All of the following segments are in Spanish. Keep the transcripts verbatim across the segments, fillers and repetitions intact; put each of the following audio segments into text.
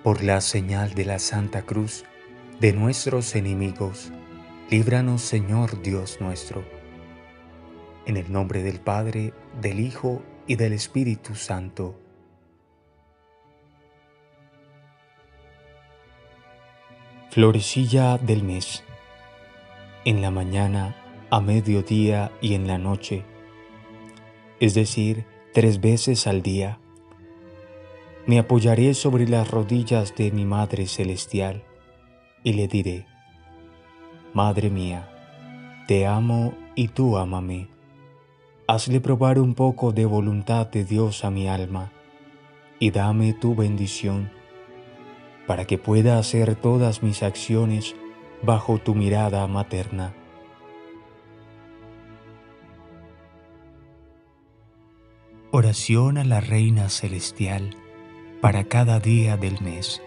Por la señal de la Santa Cruz de nuestros enemigos, líbranos, Señor Dios nuestro. En el nombre del Padre, del Hijo y del Espíritu Santo. Florecilla del mes. En la mañana, a mediodía y en la noche, es decir, tres veces al día, me apoyaré sobre las rodillas de mi Madre Celestial y le diré: Madre mía, te amo y tú ámame. Hazle probar un poco de voluntad de Dios a mi alma y dame tu bendición para que pueda hacer todas mis acciones bajo tu mirada materna. Oración a la Reina Celestial para cada día del mes.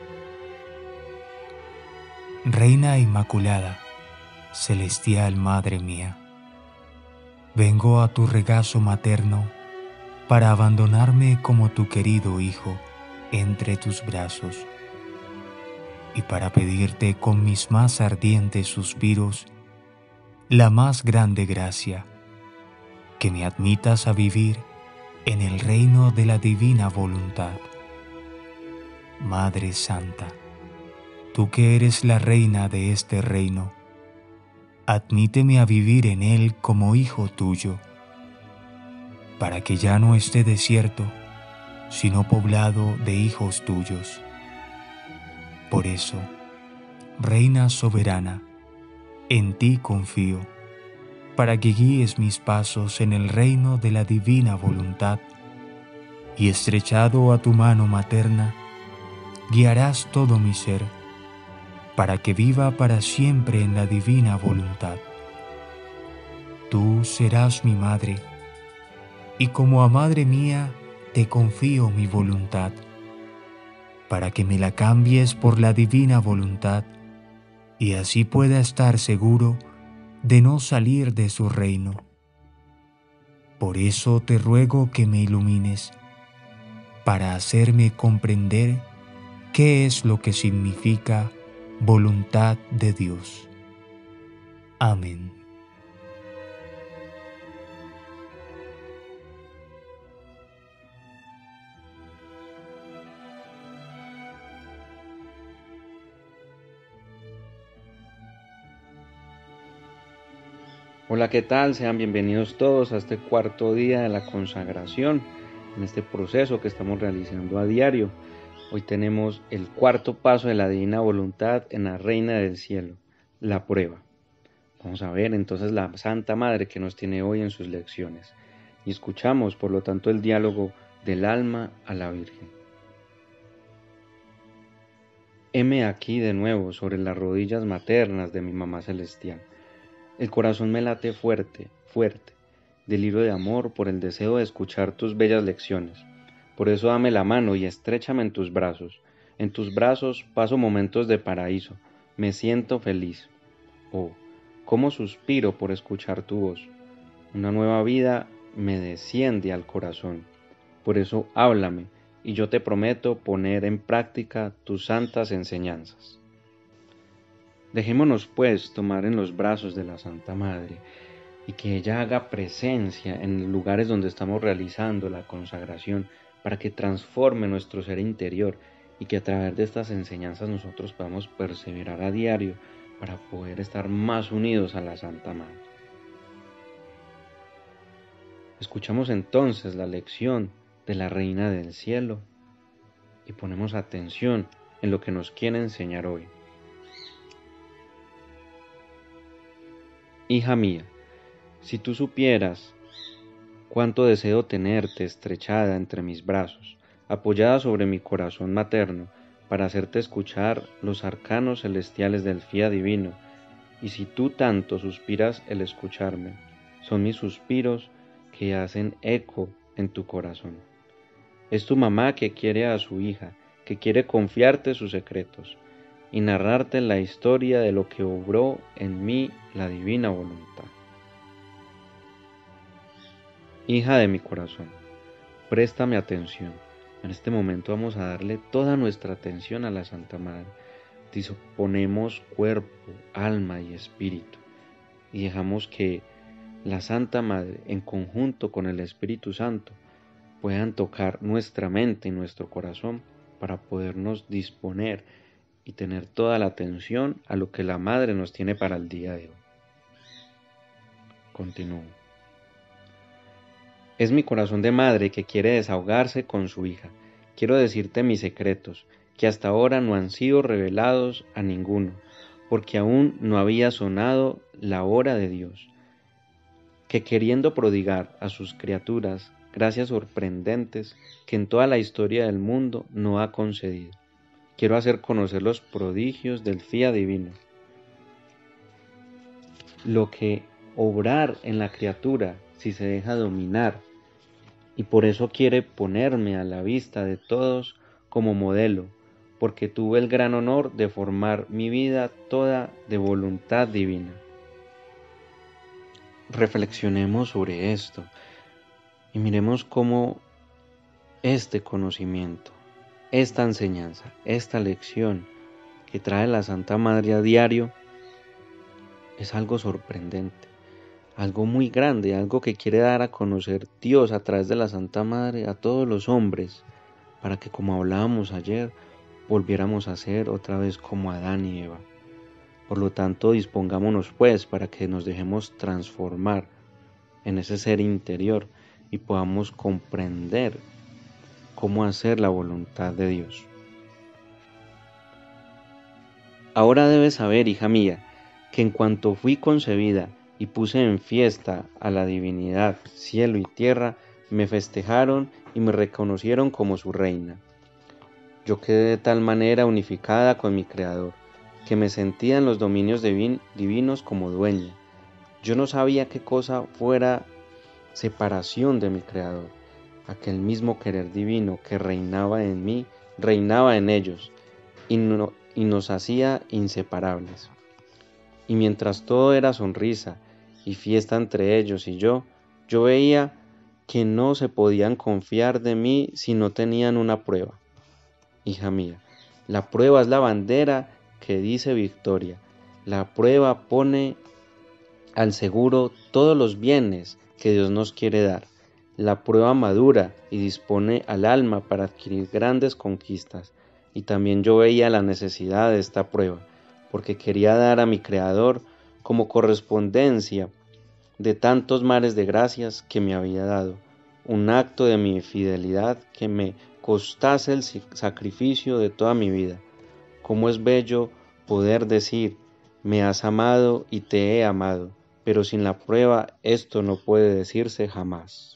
Reina Inmaculada, Celestial Madre mía, vengo a tu regazo materno para abandonarme como tu querido Hijo entre tus brazos y para pedirte con mis más ardientes suspiros la más grande gracia, que me admitas a vivir en el reino de la divina voluntad. Madre Santa, tú que eres la reina de este reino, admíteme a vivir en él como hijo tuyo, para que ya no esté desierto, sino poblado de hijos tuyos. Por eso, Reina soberana, en ti confío, para que guíes mis pasos en el reino de la divina voluntad, y estrechado a tu mano materna, guiarás todo mi ser, para que viva para siempre en la divina voluntad. Tú serás mi madre, y como a madre mía te confío mi voluntad, para que me la cambies por la divina voluntad, y así pueda estar seguro de no salir de su reino. Por eso te ruego que me ilumines, para hacerme comprender qué es lo que significa voluntad de Dios. Amén. Hola, ¿qué tal? Sean bienvenidos todos a este cuarto día de la consagración, en este proceso que estamos realizando a diario. Hoy tenemos el cuarto paso de la divina voluntad en la Reina del Cielo, la prueba. Vamos a ver entonces la Santa Madre que nos tiene hoy en sus lecciones. Y escuchamos, por lo tanto, el diálogo del alma a la Virgen. Heme aquí de nuevo sobre las rodillas maternas de mi mamá celestial. El corazón me late fuerte, fuerte, deliro de amor por el deseo de escuchar tus bellas lecciones. Por eso dame la mano y estréchame en tus brazos. En tus brazos paso momentos de paraíso. Me siento feliz. Oh, cómo suspiro por escuchar tu voz. Una nueva vida me desciende al corazón. Por eso háblame, y yo te prometo poner en práctica tus santas enseñanzas. Dejémonos pues tomar en los brazos de la Santa Madre y que ella haga presencia en lugares donde estamos realizando la consagración para que transforme nuestro ser interior y que a través de estas enseñanzas nosotros podamos perseverar a diario para poder estar más unidos a la Santa Madre. Escuchamos entonces la lección de la Reina del Cielo y ponemos atención en lo que nos quiere enseñar hoy. Hija mía, si tú supieras cuánto deseo tenerte estrechada entre mis brazos, apoyada sobre mi corazón materno, para hacerte escuchar los arcanos celestiales del Fiat divino, y si tú tanto suspiras el escucharme, son mis suspiros que hacen eco en tu corazón. Es tu mamá que quiere a su hija, que quiere confiarte sus secretos y narrarte la historia de lo que obró en mí la divina voluntad. Hija de mi corazón, préstame atención, En este momento vamos a darle toda nuestra atención a la Santa Madre. Disponemos cuerpo, alma y espíritu y dejamos que la Santa Madre, en conjunto con el Espíritu Santo, puedan tocar nuestra mente y nuestro corazón para podernos disponer y tener toda la atención a lo que la Madre nos tiene para el día de hoy. Continúo. Es mi corazón de madre que quiere desahogarse con su hija. Quiero decirte mis secretos, que hasta ahora no han sido revelados a ninguno, porque aún no había sonado la hora de Dios, que queriendo prodigar a sus criaturas gracias sorprendentes que en toda la historia del mundo no ha concedido. Quiero hacer conocer los prodigios del fiat divino, lo que obrar en la criatura si se deja dominar, y por eso quiere ponerme a la vista de todos como modelo, porque tuve el gran honor de formar mi vida toda de voluntad divina. Reflexionemos sobre esto y miremos cómo este conocimiento, esta enseñanza, esta lección que trae la Santa Madre a diario es algo sorprendente, algo muy grande, algo que quiere dar a conocer Dios a través de la Santa Madre a todos los hombres, para que, como hablábamos ayer, volviéramos a ser otra vez como Adán y Eva. Por lo tanto, dispongámonos pues para que nos dejemos transformar en ese ser interior y podamos comprender cómo hacer la voluntad de Dios. Ahora debes saber, hija mía, que en cuanto fui concebida y puse en fiesta a la divinidad, cielo y tierra, me festejaron y me reconocieron como su reina. Yo quedé de tal manera unificada con mi Creador, que me sentía en los dominios divin- divinos como dueña. Yo no sabía qué cosa fuera separación de mi Creador. Aquel mismo querer divino que reinaba en mí, reinaba en ellos, y, no, y nos hacía inseparables. Y mientras todo era sonrisa y fiesta entre ellos y yo, yo veía que no se podían confiar de mí si no tenían una prueba. Hija mía, la prueba es la bandera que dice victoria. La prueba pone al seguro todos los bienes que Dios nos quiere dar. La prueba madura y dispone al alma para adquirir grandes conquistas. Y también yo veía la necesidad de esta prueba, porque quería dar a mi Creador como correspondencia de tantos mares de gracias que me había dado, un acto de mi fidelidad que me costase el sacrificio de toda mi vida. Cómo es bello poder decir, me has amado y te he amado, pero sin la prueba esto no puede decirse jamás.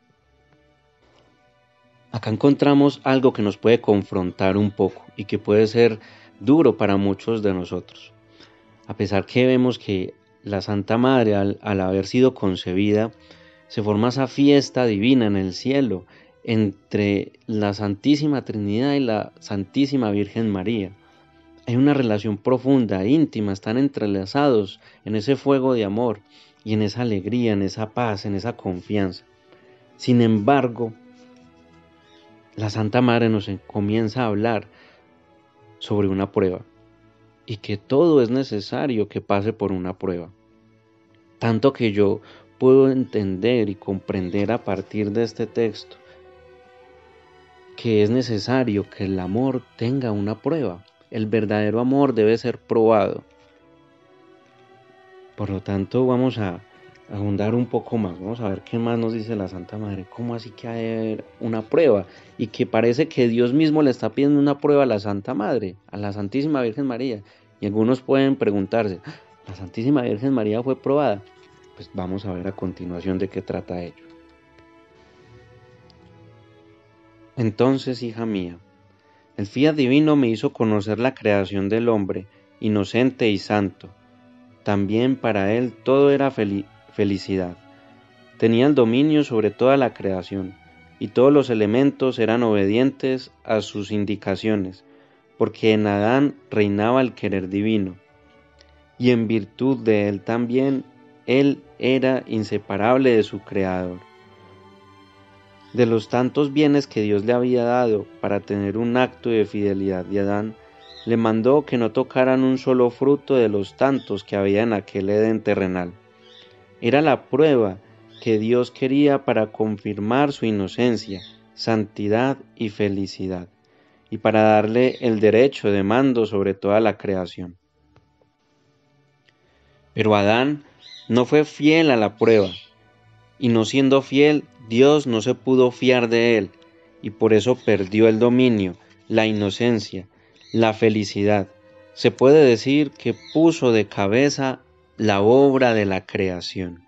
Acá encontramos algo que nos puede confrontar un poco y que puede ser duro para muchos de nosotros. A pesar que vemos que la Santa Madre, al, al haber sido concebida, se forma esa fiesta divina en el cielo entre la Santísima Trinidad y la Santísima Virgen María. Hay una relación profunda, íntima, están entrelazados en ese fuego de amor y en esa alegría, en esa paz, en esa confianza. Sin embargo, la Santa Madre nos comienza a hablar sobre una prueba y que todo es necesario que pase por una prueba. Tanto que yo puedo entender y comprender a partir de este texto que es necesario que el amor tenga una prueba. El verdadero amor debe ser probado. Por lo tanto, vamos a ahondar un poco más. Vamos a ver qué más nos dice la Santa Madre. ¿Cómo así que hay que haber una prueba? Y que parece que Dios mismo le está pidiendo una prueba a la Santa Madre, a la Santísima Virgen María. Y algunos pueden preguntarse, ¿la Santísima Virgen María fue probada? Pues vamos a ver a continuación de qué trata ello. Entonces, hija mía, el fiat divino me hizo conocer la creación del hombre, inocente y santo. También para él todo era fel- felicidad. Tenía el dominio sobre toda la creación, y todos los elementos eran obedientes a sus indicaciones, porque en Adán reinaba el querer divino, y en virtud de él también, él era inseparable de su Creador. De los tantos bienes que Dios le había dado para tener un acto de fidelidad de Adán, le mandó que no tocaran un solo fruto de los tantos que había en aquel Edén terrenal. Era la prueba que Dios quería para confirmar su inocencia, santidad y felicidad, y para darle el derecho de mando sobre toda la creación. Pero Adán no fue fiel a la prueba, y no siendo fiel, Dios no se pudo fiar de él, y por eso perdió el dominio, la inocencia, la felicidad. Se puede decir que puso de cabeza la obra de la creación.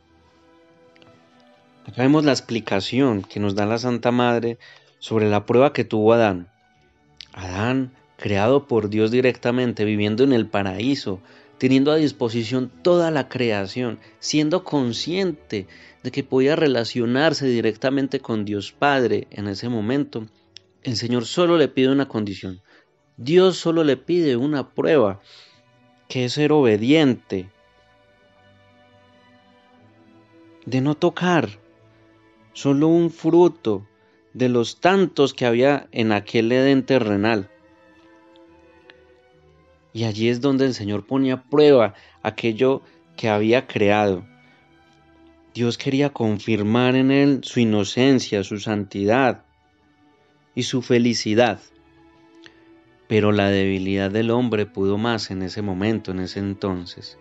Acá vemos la explicación que nos da la Santa Madre sobre la prueba que tuvo Adán. Adán, creado por Dios directamente, viviendo en el paraíso, teniendo a disposición toda la creación, siendo consciente de que podía relacionarse directamente con Dios Padre en ese momento, el Señor solo le pide una condición. Dios solo le pide una prueba, que es ser obediente, de no tocar solo un fruto de los tantos que había en aquel Edén terrenal. Y allí es donde el Señor ponía a prueba aquello que había creado. Dios quería confirmar en él su inocencia, su santidad y su felicidad. Pero la debilidad del hombre pudo más en ese momento, en ese entonces.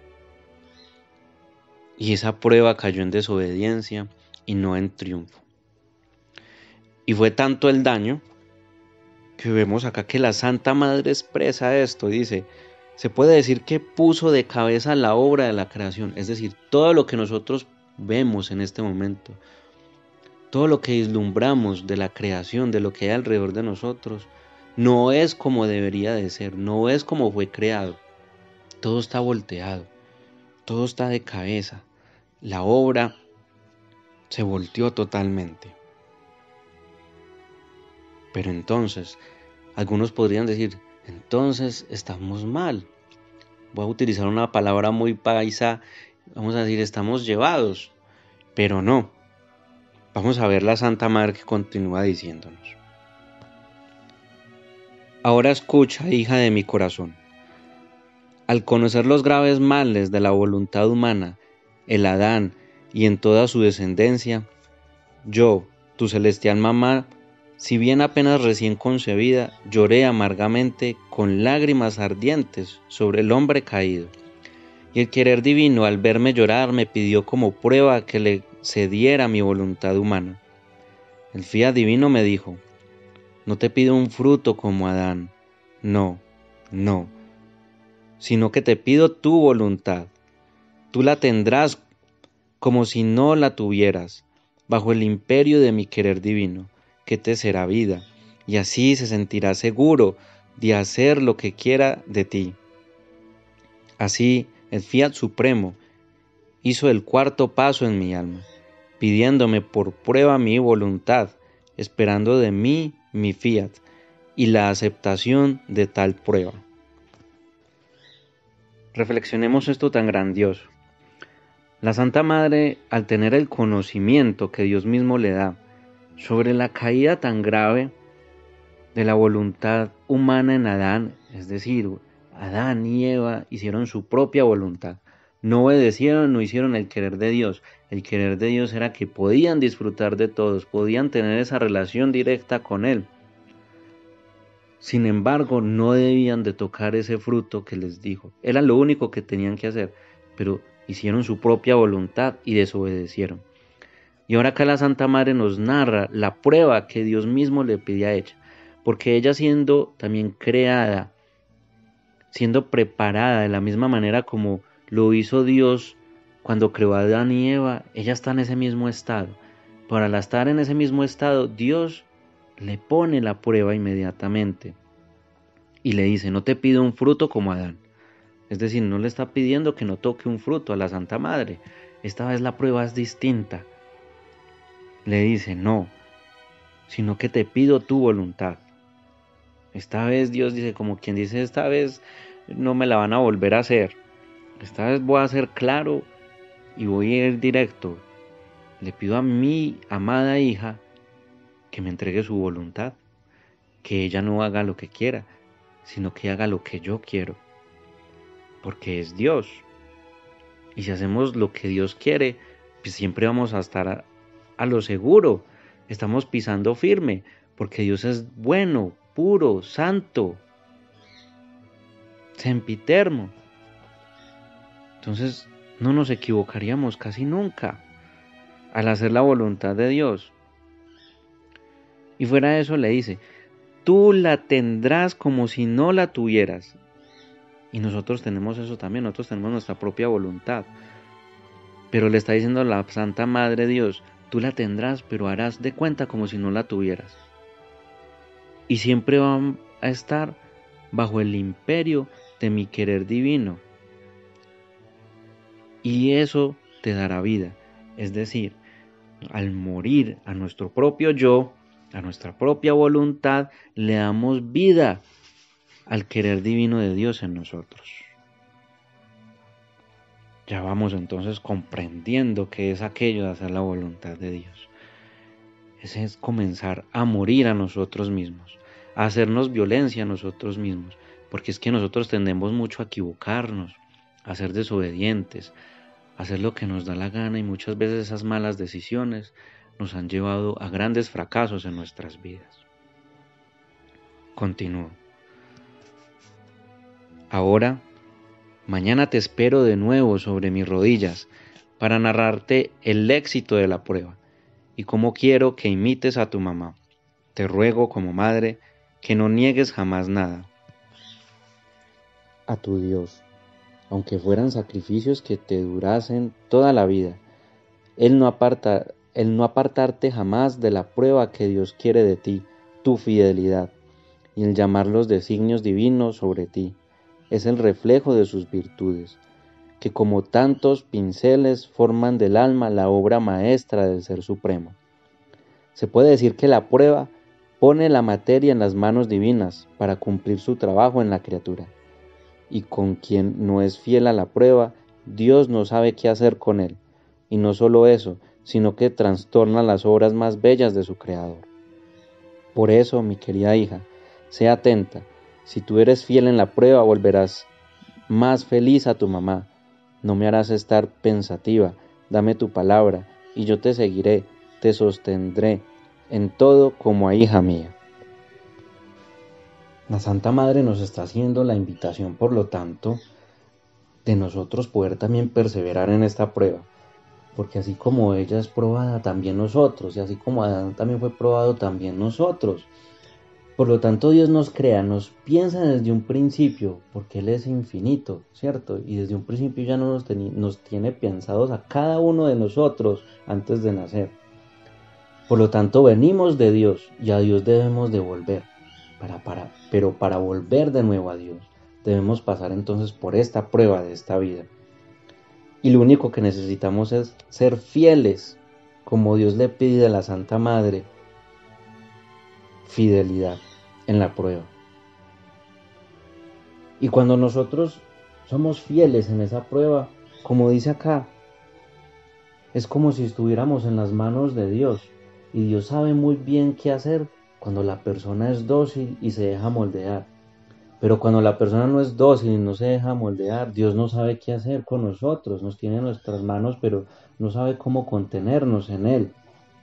Y esa prueba cayó en desobediencia y no en triunfo. Y fue tanto el daño que vemos acá que la Santa Madre expresa esto, dice, se puede decir que puso de cabeza la obra de la creación, es decir, todo lo que nosotros vemos en este momento, todo lo que vislumbramos de la creación, de lo que hay alrededor de nosotros, no es como debería de ser, no es como fue creado, todo está volteado, todo está de cabeza, la obra se volteó totalmente. Pero entonces, algunos podrían decir, entonces estamos mal. Voy a utilizar una palabra muy paisa, vamos a decir, estamos llevados. Pero no. Vamos a ver la Santa Madre que continúa diciéndonos. Ahora escucha, hija de mi corazón. Al conocer los graves males de la voluntad humana, el Adán y en toda su descendencia, yo, tu celestial mamá, si bien apenas recién concebida, lloré amargamente con lágrimas ardientes sobre el hombre caído. Y el querer divino al verme llorar me pidió como prueba que le cediera mi voluntad humana. El fiat divino me dijo, no te pido un fruto como Adán, no, no, sino que te pido tu voluntad. Tú la tendrás como si no la tuvieras, bajo el imperio de mi querer divino, que te será vida, y así se sentirá seguro de hacer lo que quiera de ti. Así, el fiat supremo hizo el cuarto paso en mi alma, pidiéndome por prueba mi voluntad, esperando de mí mi fiat y la aceptación de tal prueba. Reflexionemos esto tan grandioso. La Santa Madre, al tener el conocimiento que Dios mismo le da sobre la caída tan grave de la voluntad humana en Adán, es decir, Adán y Eva hicieron su propia voluntad, no obedecieron, no hicieron el querer de Dios. El querer de Dios era que podían disfrutar de todos, podían tener esa relación directa con Él. Sin embargo, no debían de tocar ese fruto que les dijo. Era lo único que tenían que hacer, pero hicieron su propia voluntad y desobedecieron. Y ahora acá la Santa Madre nos narra la prueba que Dios mismo le pide a ella, porque ella siendo también creada, siendo preparada de la misma manera como lo hizo Dios cuando creó a Adán y Eva, ella está en ese mismo estado. Para al estar en ese mismo estado, Dios le pone la prueba inmediatamente y le dice, no te pido un fruto como Adán. Es decir, no le está pidiendo que no toque un fruto a la Santa Madre. Esta vez la prueba es distinta. Le dice, no, sino que te pido tu voluntad. Esta vez Dios dice, como quien dice, esta vez no me la van a volver a hacer. Esta vez voy a ser claro y voy a ir directo. le pido a mi amada hija que me entregue su voluntad, que ella no haga lo que quiera, sino que haga lo que yo quiero, porque es Dios. Y si hacemos lo que Dios quiere, pues siempre vamos a estar a, a lo seguro, estamos pisando firme, porque Dios es bueno, puro, santo, sempiterno. Entonces no nos equivocaríamos casi nunca al hacer la voluntad de Dios. Y fuera de eso le dice, tú la tendrás como si no la tuvieras. Y nosotros tenemos eso también, nosotros tenemos nuestra propia voluntad. Pero le está diciendo a la Santa Madre Dios, tú la tendrás, pero harás de cuenta como si no la tuvieras. Y siempre va a estar bajo el imperio de mi querer divino. Y eso te dará vida. Es decir, al morir a nuestro propio yo, a nuestra propia voluntad, le damos vida al querer divino de Dios en nosotros. Ya vamos entonces comprendiendo qué es aquello de hacer la voluntad de Dios. Ese es comenzar a morir a nosotros mismos, a hacernos violencia a nosotros mismos, porque es que nosotros tendemos mucho a equivocarnos, a ser desobedientes, a hacer lo que nos da la gana, y muchas veces esas malas decisiones nos han llevado a grandes fracasos en nuestras vidas. Continúo. Ahora, mañana te espero de nuevo sobre mis rodillas para narrarte el éxito de la prueba y cómo quiero que imites a tu mamá. Te ruego como madre que no niegues jamás nada a tu Dios, aunque fueran sacrificios que te durasen toda la vida. Él no aparta, Él no apartarte jamás de la prueba que Dios quiere de ti, tu fidelidad, y el llamar los designios divinos sobre ti. Es el reflejo de sus virtudes, que como tantos pinceles forman del alma la obra maestra del Ser Supremo. Se puede decir que la prueba pone la materia en las manos divinas para cumplir su trabajo en la criatura. Y con quien no es fiel a la prueba, Dios no sabe qué hacer con él. Y no solo eso, sino que trastorna las obras más bellas de su Creador. Por eso, mi querida hija, sé atenta. Si tú eres fiel en la prueba, volverás más feliz a tu mamá. No me harás estar pensativa. Dame tu palabra, y yo te seguiré, te sostendré en todo como a hija mía. La Santa Madre nos está haciendo la invitación, por lo tanto, de nosotros poder también perseverar en esta prueba. Porque así como ella es probada, también nosotros, y así como Adán también fue probado, también nosotros. Por lo tanto, Dios nos crea, nos piensa desde un principio, porque Él es infinito, ¿cierto? Y desde un principio ya no nos, nos tiene pensados a cada uno de nosotros antes de nacer. Por lo tanto, venimos de Dios y a Dios debemos de volver. Para, para, pero para volver de nuevo a Dios, debemos pasar entonces por esta prueba de esta vida. Y lo único que necesitamos es ser fieles, como Dios le pide a la Santa Madre, fidelidad en la prueba. Y cuando nosotros somos fieles en esa prueba, como dice acá, es como si estuviéramos en las manos de Dios, y Dios sabe muy bien qué hacer cuando la persona es dócil y se deja moldear. Pero cuando la persona no es dócil y no se deja moldear, Dios no sabe qué hacer con nosotros, nos tiene en nuestras manos, pero no sabe cómo contenernos en Él.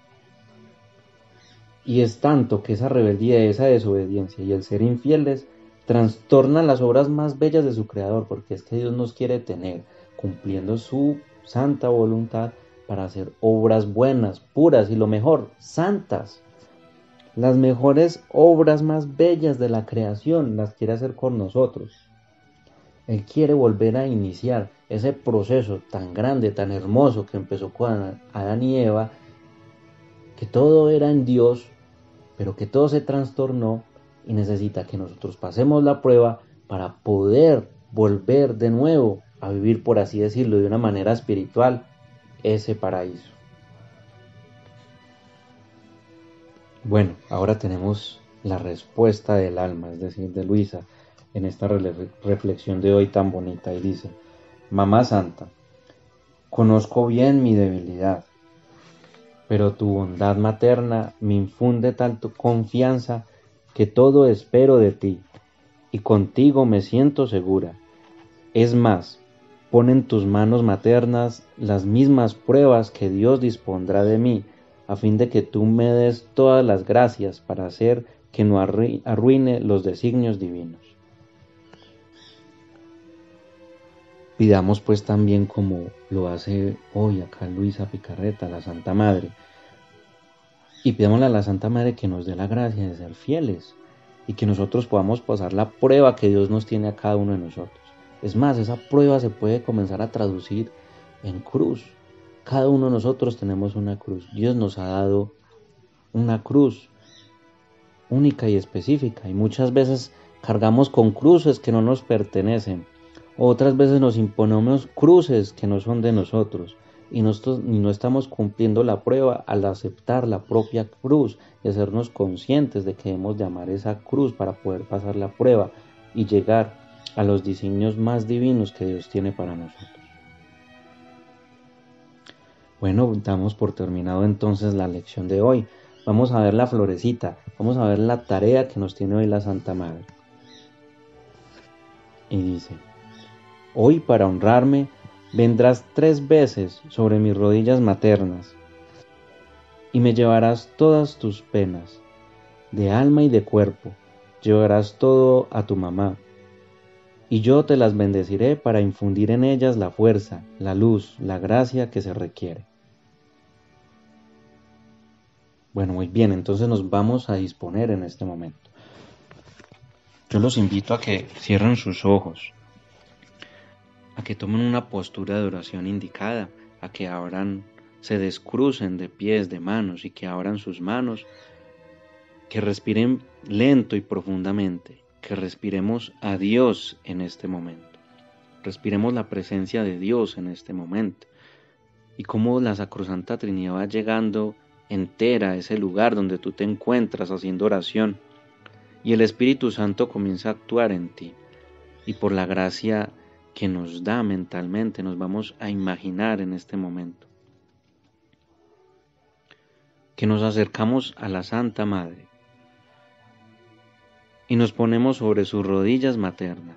Y es tanto que esa rebeldía, esa desobediencia y el ser infieles trastornan las obras más bellas de su Creador, porque es que Dios nos quiere tener cumpliendo su santa voluntad para hacer obras buenas, puras y lo mejor, santas. Las mejores obras más bellas de la creación las quiere hacer con nosotros. Él quiere volver a iniciar ese proceso tan grande, tan hermoso que empezó con Adán y Eva, que todo era en Dios, pero que todo se trastornó y necesita que nosotros pasemos la prueba para poder volver de nuevo a vivir, por así decirlo, de una manera espiritual, ese paraíso. Bueno, ahora tenemos la respuesta del alma, es decir, de Luisa, en esta reflexión de hoy tan bonita, y dice: Mamá Santa, conozco bien mi debilidad, pero tu bondad materna me infunde tanto confianza que todo espero de ti, y contigo me siento segura. Es más, pon en tus manos maternas las mismas pruebas que Dios dispondrá de mí, a fin de que tú me des todas las gracias para hacer que no arruine los designios divinos. Pidamos pues también, como lo hace hoy acá Luisa Picarreta, la Santa Madre, y pidámosle a la Santa Madre que nos dé la gracia de ser fieles y que nosotros podamos pasar la prueba que Dios nos tiene a cada uno de nosotros. Es más, esa prueba se puede comenzar a traducir en cruz. Cada uno de nosotros tenemos una cruz. Dios nos ha dado una cruz única y específica, y muchas veces cargamos con cruces que no nos pertenecen. Otras veces nos imponemos cruces que no son de nosotros, y nosotros y no estamos cumpliendo la prueba al aceptar la propia cruz y hacernos conscientes de que debemos llamar esa cruz para poder pasar la prueba y llegar a los designios más divinos que Dios tiene para nosotros. Bueno, damos por terminado entonces la lección de hoy. Vamos a ver la florecita, vamos a ver la tarea que nos tiene hoy la Santa Madre. Y dice: hoy, para honrarme, vendrás tres veces sobre mis rodillas maternas y me llevarás todas tus penas, de alma y de cuerpo, llevarás todo a tu mamá, y yo te las bendeciré para infundir en ellas la fuerza, la luz, la gracia que se requiere. Bueno, muy bien, entonces nos vamos a disponer en este momento. Yo los invito a que cierren sus ojos, a que tomen una postura de oración indicada, a que abran, se descrucen de pies, de manos, y que abran sus manos, que respiren lento y profundamente, que respiremos a Dios en este momento, respiremos la presencia de Dios en este momento, y cómo la Sacrosanta Trinidad va llegando entera a ese lugar donde tú te encuentras haciendo oración, y el Espíritu Santo comienza a actuar en ti, y por la gracia que nos da mentalmente nos vamos a imaginar en este momento que nos acercamos a la Santa Madre y nos ponemos sobre sus rodillas maternas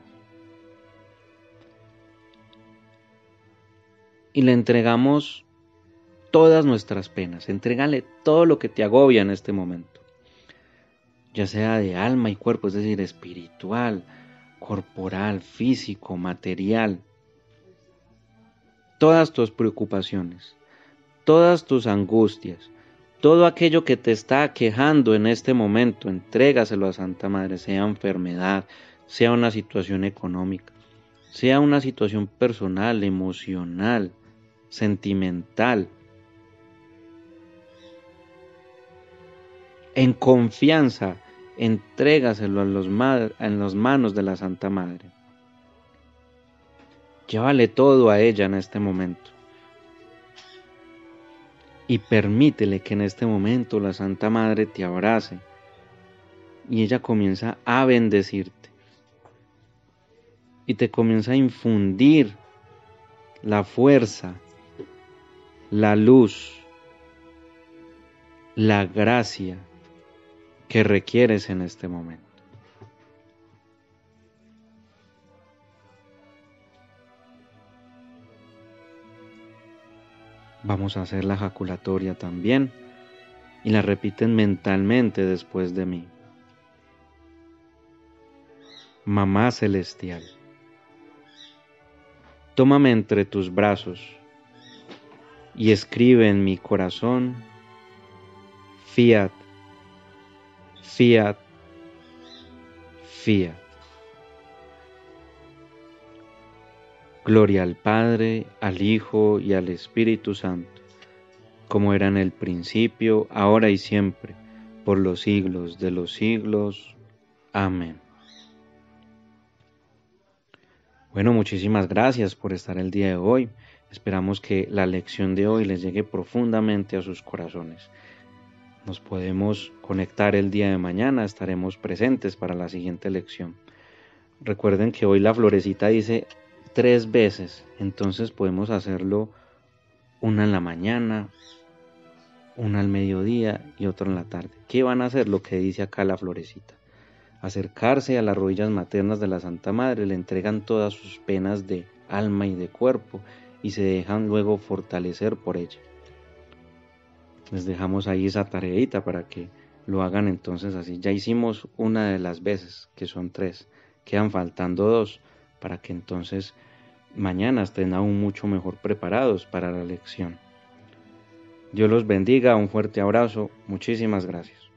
y le entregamos todas nuestras penas. Entrégale todo lo que te agobia en este momento, ya sea de alma y cuerpo, es decir, espiritual, corporal, físico, material. Todas tus preocupaciones, todas tus angustias, todo aquello que te está aquejando en este momento, entrégaselo a Santa Madre, sea enfermedad, sea una situación económica, sea una situación personal, emocional, sentimental. En confianza, entrégaselo en, los en las manos de la Santa Madre. Llévale todo a ella en este momento. Y permítele que en este momento la Santa Madre te abrace y ella comienza a bendecirte. Y te comienza a infundir la fuerza, la luz, la gracia que requieres en este momento. Vamos a hacer la ejaculatoria también y la repiten mentalmente después de mí. Mamá celestial, tómame entre tus brazos y escribe en mi corazón: Fiat, Fiat, Fiat. Gloria al Padre, al Hijo y al Espíritu Santo, como era en el principio, ahora y siempre, por los siglos de los siglos. Amén. Bueno, muchísimas gracias por estar el día de hoy. Esperamos que la lección de hoy les llegue profundamente a sus corazones. Nos podemos conectar el día de mañana, estaremos presentes para la siguiente lección. Recuerden que hoy la florecita dice tres veces, entonces podemos hacerlo una en la mañana, una al mediodía y otra en la tarde. ¿Qué van a hacer? Lo que dice acá la florecita. Acercarse a las rodillas maternas de la Santa Madre, le entregan todas sus penas de alma y de cuerpo y se dejan luego fortalecer por ella. Les dejamos ahí esa tareita para que lo hagan entonces así. Ya hicimos una de las veces, que son tres. Quedan faltando dos para que entonces mañana estén aún mucho mejor preparados para la lección. Dios los bendiga, un fuerte abrazo, muchísimas gracias.